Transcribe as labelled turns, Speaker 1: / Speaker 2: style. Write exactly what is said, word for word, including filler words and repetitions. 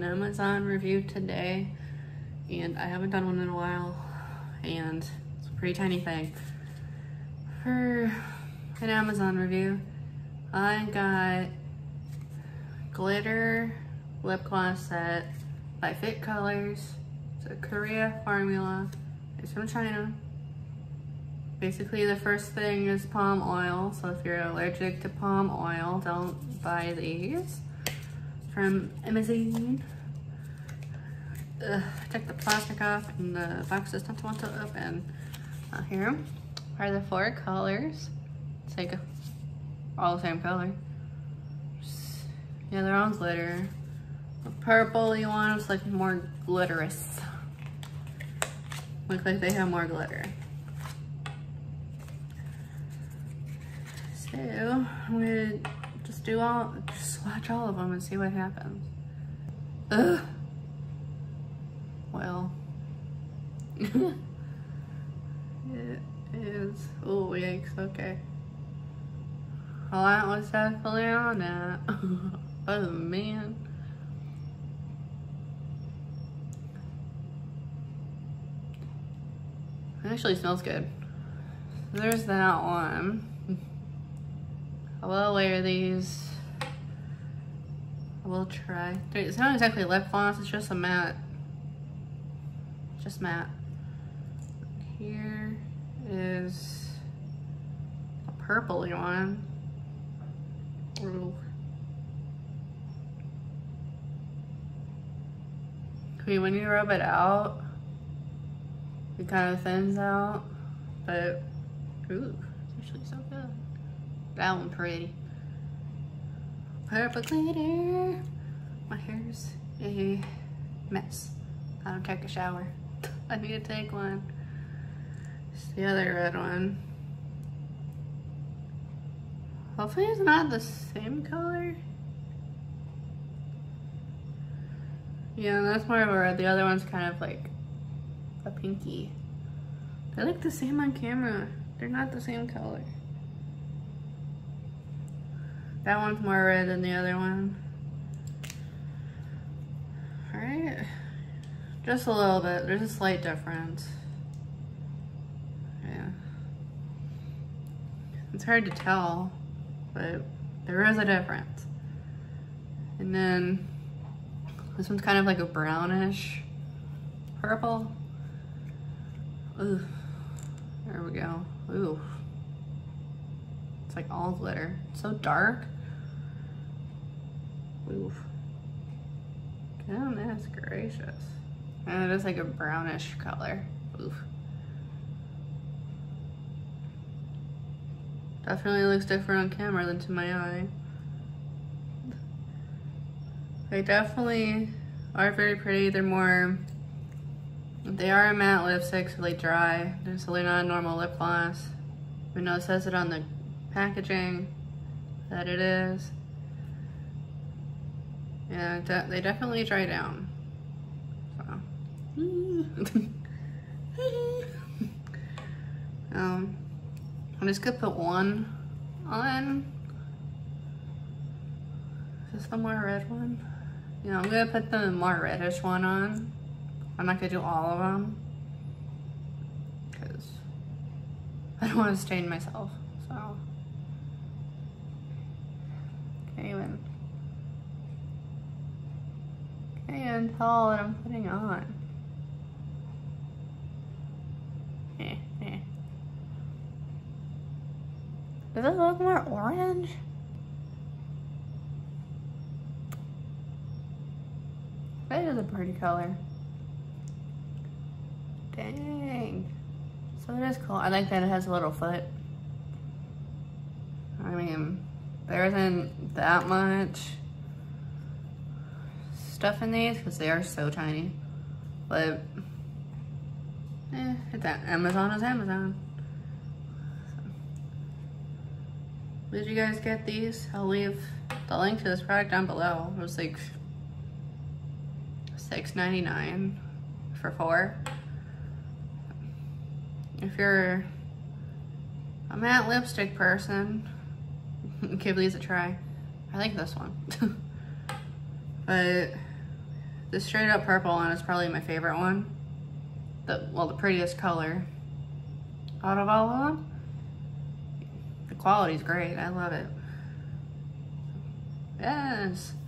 Speaker 1: Amazon review today, and I haven't done one in a while, and it's a pretty tiny thing. For an Amazon review, I got glitter lip gloss set by Fit Colors. It's a Korea formula. It's from China. Basically, the first thing is palm oil. So if you're allergic to palm oil, don't buy these. From Amazon. Ugh, take the plastic off, and the box does not want to open. Now here are the four colors. It's like a, all the same color. Just, yeah, they're all glitter. The purple you want is like more glitterous. Look like they have more glitter. So I'm gonna just do all, just swatch all of them and see what happens. Ugh. Well, it is. Oh yikes! Okay. Well, that was definitely on that. Oh man. It actually smells good. There's that one. I will wear these. I will try. It's not exactly lip gloss, it's just a matte. Just matte. Here is a purpley one. Ooh. Okay, when you rub it out, it kind of thins out, but ooh, it's actually so good. That one pretty. Purple glitter. My hair's a mess. I don't take a shower. I need to take one. It's the other red one. Hopefully it's not the same color. Yeah, that's more of a red. The other one's kind of like a pinky. They look the same on camera. They're not the same color. That one's more red than the other one. Alright. Just a little bit. There's a slight difference. Yeah. It's hard to tell, but there is a difference. And then this one's kind of like a brownish purple. Ooh. There we go. Ooh. It's like all glitter. It's so dark. Oof. Goodness gracious. And it is like a brownish color. Oof. Definitely looks different on camera than to my eye. They definitely are very pretty. They're more, they are a matte lipstick, so they dry. They're certainly not a normal lip gloss. I know it says it on the packaging that it is. Yeah, de they definitely dry down. So. um, I'm just gonna put one on. Is this the more red one? Yeah, I'm gonna put the more reddish one on. I'm not gonna do all of them because I don't want to stain myself. So. Can't even, can't even tell what I'm putting on. Eh, eh. Does it look more orange? That is a pretty color. Dang. So it is cool. I like that it has a little foot. I mean, there isn't that much stuff in these because they are so tiny. But, eh, it's Amazon is Amazon. So, did you guys get these? I'll leave the link to this product down below. It was like six ninety-nine for four. If you're a matte lipstick person, give these a try. I like this one. But The straight up purple one is probably my favorite one. The, well, the prettiest color out of all of them. The quality's great, I love it. Yes.